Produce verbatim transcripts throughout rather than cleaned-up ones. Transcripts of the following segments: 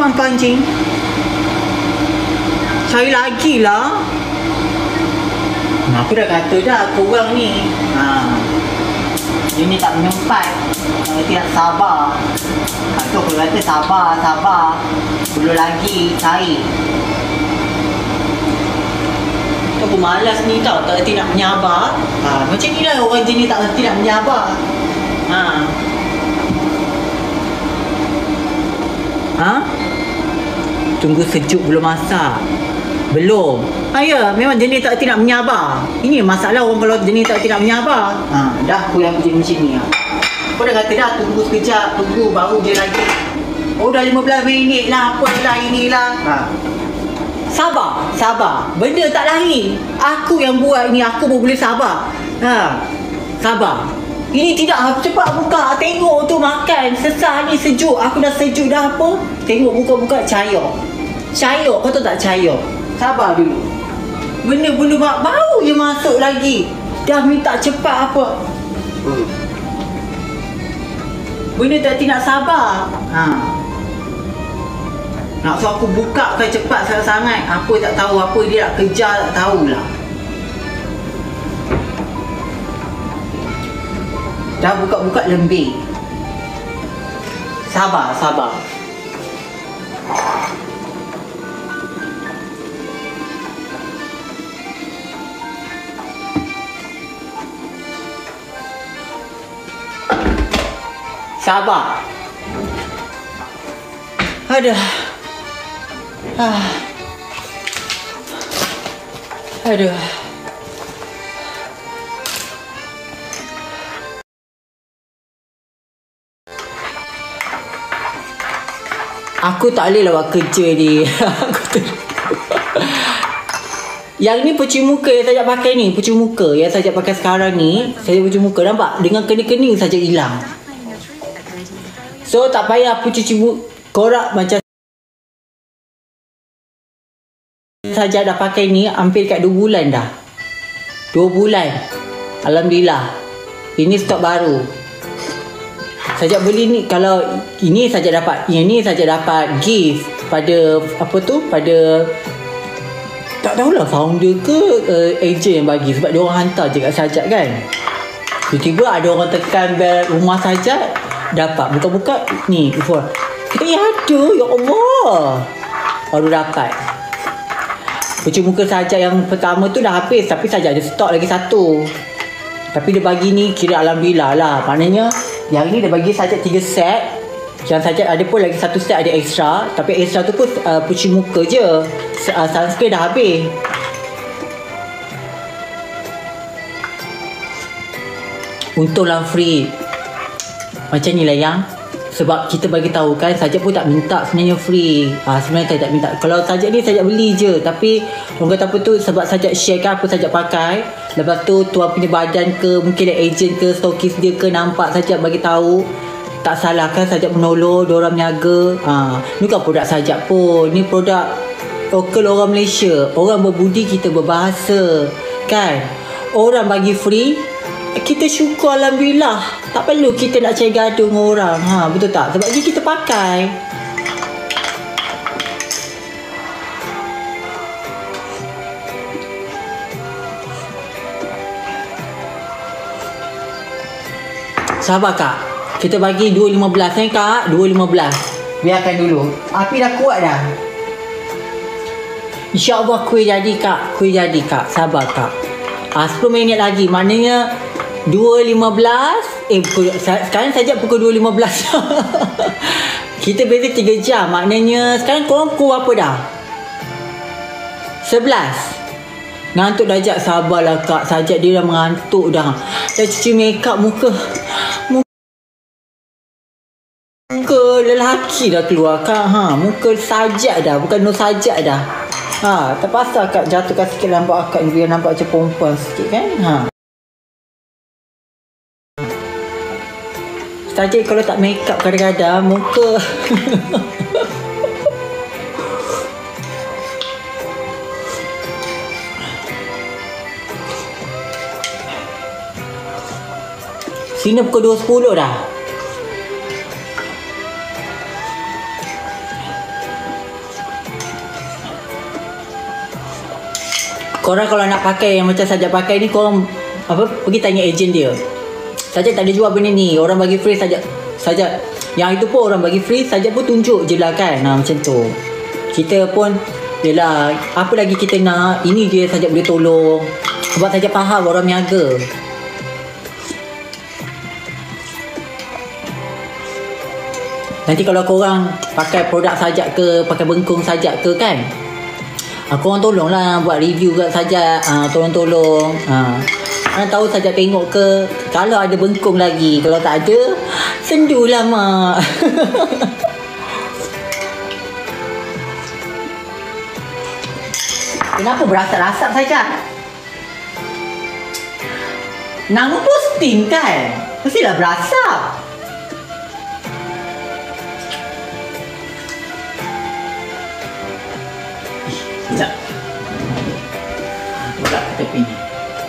Jangan pancing. Cari lagi lah. Nah, aku dah kata dah korang ni. Ha. Dia ni tak menyempat. Kalau tidak sabar. Ha, tu aku kata sabar, sabar. Belum lagi cari. Aku malas ni tau, tak reti nak menyabar. Ha, macam ni lah orang jenis tak reti nak menyabar. Ha. Ha? Tunggu sejuk belum masak. Belum. Ha, ya, memang jenis tak reti nak menyabar. Ini masalah orang kalau jenis tak reti nak menyabar. Ha, dah aku yang jenis macam ni. Aku dah kata dah tunggu sekejap, tunggu baru dia lagi. Oh dah lima belas minit lah, apa lah inilah. Ha. Sabar, sabar. Benda tak lari. Aku yang buat ni, aku pun boleh sabar. Ha. Sabar. Ini tidak, cepat buka. Tengok tu makan. Sesah ni sejuk. Aku dah sejuk dah apa. Tengok buka-buka cair. Cair, kau tahu tak cair? Sabar dulu. Benda-benda baru je masuk lagi. Dah minta cepat apa. Hmm. Benda tak nak sabar. Ha. Nak suruh aku buka kan cepat sangat-sangat. Apa tak tahu, apa dia nak kejar tak tahulah. Dah buka-buka lembik. Sabar, sabar. Sabar. Aduh. Ah. Aduh. Aku tak boleh lah buat kerja ni. Aku tu. Yang ni pencuci muka yang saya pakai ni. Pencuci muka yang saya pakai sekarang ni. Saya pencuci muka. Nampak? Dengan kening-kening saja hilang. So tak payah pencuci muka. Korak macam saja dah pakai ni hampir kat dua bulan dah. dua bulan. Alhamdulillah. Ini stok baru. Saja beli ni, kalau ini saja dapat, yang ni saja dapat gift pada apa tu, pada tak tahulah founder ke uh, agent yang bagi, sebab dia orang hantar je kat Sajak kan. Tiba-tiba ada orang tekan bel rumah Sajak, dapat. Buka-buka ni before. Kita ya ada, ya Allah. Baru dapat. Pencuci muka Sajak yang pertama tu dah habis, tapi Sajak ada stok lagi satu. Tapi dia bagi ni kira alhamdulillah lah. Maknanya yang ni dia bagi Sajak tiga set. Yang Sajak ada pun lagi satu set ada extra. Tapi extra tu pun uh, pencuci muka je. Uh, sunscreen dah habis. Untunglah free. Macam ni lah yang. Sebab kita bagi tahu kan, Sajak pun tak minta sebenarnya free. Ha, sebenarnya saya tak minta. Kalau Sajak ni Sajak beli je. Tapi orang kata apa tu, sebab Sajak share kan apa Sajak pakai. Lepas tu tuan punya badan ke, mungkin ada agent ke, stokis dia ke, nampak Sajak bagi tahu. Tak salah kan Sajak menolong, diorang meniaga. Ha, ni kan produk Sajak pun. Ni produk lokal orang Malaysia. Orang berbudi, kita berbahasa. Kan? Orang bagi free, kita syukur alhamdulillah. Tak perlu kita nak cari gaduh dengan orang. Ha, betul tak? Sebab ni kita pakai. Sabar kak. Kita bagi dua lima belas eh kak. dua lima belas. Biarkan dulu. Api dah kuat dah. InsyaAllah kuih jadi kak. Kuih jadi kak. Sabar kak. Ah, sepuluh minit lagi. Maknanya dua lima belas. Eh pukul, sekarang saja pukul dua lima belas. Kita beza tiga jam. Maknanya sekarang korang pukul apa dah? sebelas. Ngantuk dah jap. Sabarlah kak. Sajak dia dah mengantuk dah. Dah cuci make up muka. Muka lelaki dah keluar kak. Ha, muka Sajak dah. Bukan Nur Sajak dah. Ha, terpaksa kak jatuhkan sikit lambat akak ni biar nampak macam perempuan sikit kan. Ha. Sajak kalau tak make up kadang-kadang muka sini pukul dua sepuluh dah. Korang kalau nak pakai yang macam Sajak pakai ni, korang apa pergi tanya ejen dia. Sajak tak ada jual benda ni, orang bagi free Sajak. Sajak yang itu pun orang bagi free, Sajak pun tunjuk je lah kan. Nah, macam tu. Kita pun yelah, apa lagi kita nak, ini je Sajak boleh tolong. Sebab Sajak faham orang niaga. Nanti kalau korang pakai produk Sajak ke, pakai bengkung Sajak ke kan, ha, korang tolonglah buat review kat Sajak. Ha, tolong-tolong. Ha. Korang tahu Sajak tengok ke, kalau ada bengkung lagi. Kalau tak ada, sendulah mak. Kenapa berasap-rasap Sajak? Nama posting kan? Mestilah berasap. Sekejap. Buka tepi ni.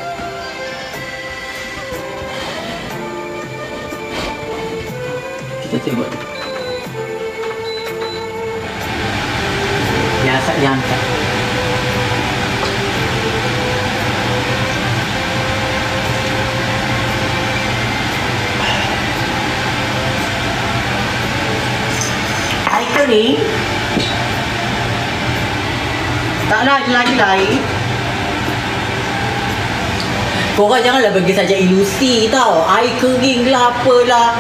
Kita tengok. Yang asap yang angkat. Air kering. Taklah ada lagi lain. Korang janganlah bagi saja ilusi tau. Air kering lah apalah.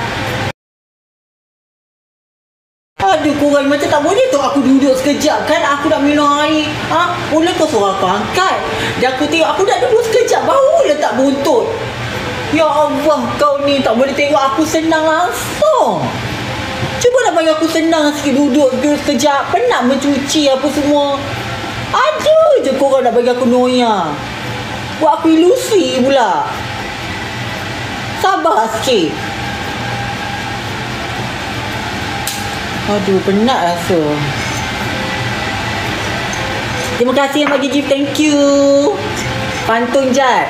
Aduh, korang macam tak boleh tu aku duduk sekejap kan. Aku nak minum air. Ha? Boleh kau suruh aku angkat. Dan aku tengok aku dah duduk sekejap, baru letak buntut. Ya Allah, kau ni tak boleh tengok aku senang langsung. Cuba nak bagi aku senang sikit, duduk duduk sekejap. Penat mencuci apa semua. Ada je korang nak bagi aku noya. Buat aku ilusi pula. Sabar sikit. Aduh, penat rasa. Terima kasih yang bagi gift, thank you. Pantun Jad.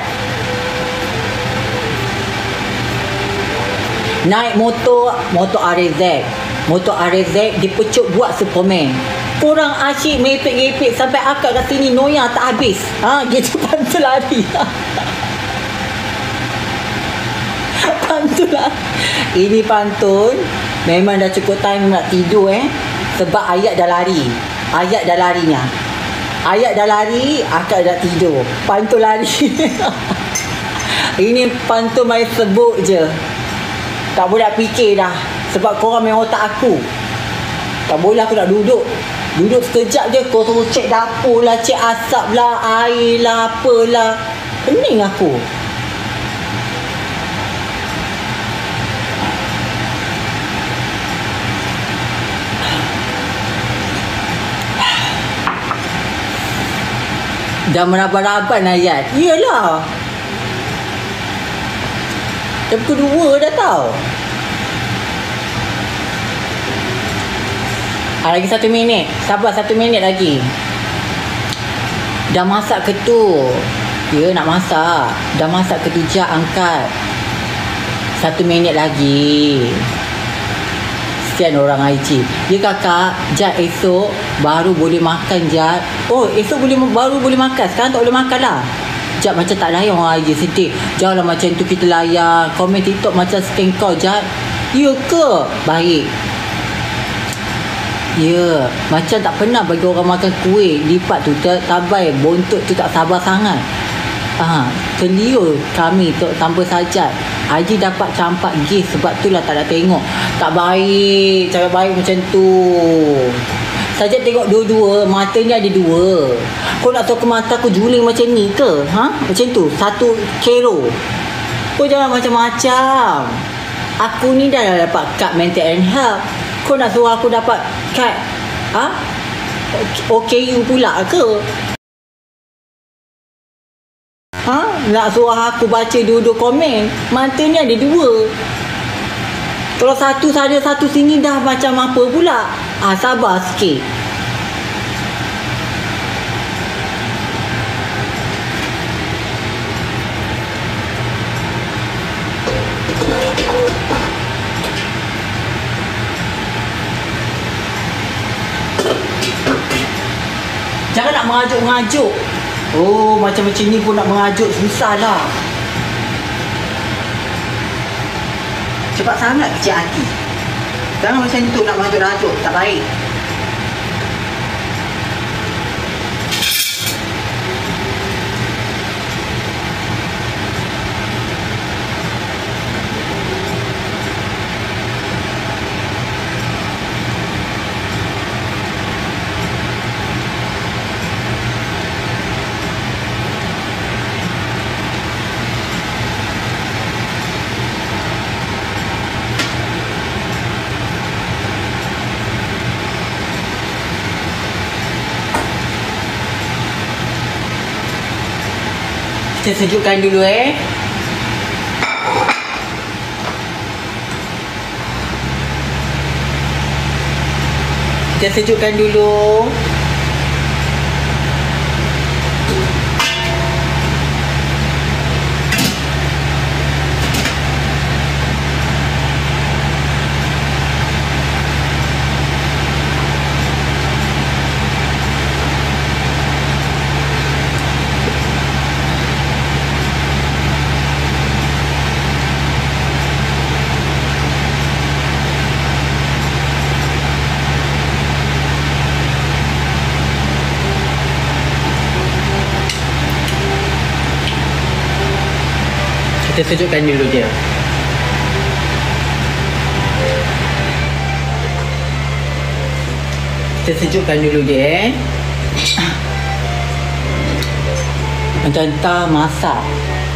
Naik motor, motor R Z. Motor R Z dipecut buat Superman. Korang asyik merepek-repek sampai akak kat sini noya tak habis. Ha, gitu pantun lari. Pantun lah. Ini pantun memang dah cukup time nak tidur eh. Sebab ayat dah lari. Ayat dah larinya. Ayat dah lari, akak dah tidur. Pantun lari. Ini pantun main sebut je. Tak boleh nak fikir dah. Sebab korang main otak aku. Tak boleh aku nak duduk. Duduk sekejap je, kau suruh cek dapur lah, cek asap lah, air lah, apalah. Pening aku. Dah meraban-raban ayat. Iyalah. Jam kedua dah tau. Ha, lagi satu minit. Sabar satu minit lagi. Dah masak ke tu? Ya, nak masak. Dah masak ke tu? Jat angkat. Satu minit lagi. Kesian orang I G. Ya kakak, Jat esok baru boleh makan Jat. Oh, esok boleh baru boleh makan. Sekarang tak boleh makan lah. Jat macam tak layan orang I G sedih. Janganlah macam tu kita layan. Komen TikTok macam scan kau Jat. Ya ke? Baik. Ya, macam tak pernah bagi orang makan kuih lipat tu, tabai bontot tu tak sabar sangat. Ah, keliru kami tu tanpa Sajak. Haji dapat campak gis sebab tu lah tak nak tengok. Tak baik, cara baik macam tu. Sajak tengok dua-dua, matanya ada dua. Kau nak tahu ke mata aku juling macam ni ke? Ha? Macam tu, satu kero. Kau jangan macam-macam. Aku ni dah dapat kad mental and health. Kau nak suruh aku dapat kad ha? O K U pula ke? Ha? Nak suruh aku baca dua-dua komen. Mata ni ada dua. Kalau satu saja satu sini dah macam apa pula? Ah, sabar sikit. Jangan nak mengajuk-ngajuk. Oh, macam macam ni pun nak mengajuk susah lah. Cepat sangat kecil hati. Jangan macam tu nak mengajuk-rajuk, tak baik. Kita sejukkan dulu eh. Kita sejukkan dulu. Kita sejukkan dulu dia. Kita sejukkan dulu dia eh. Macam tak masak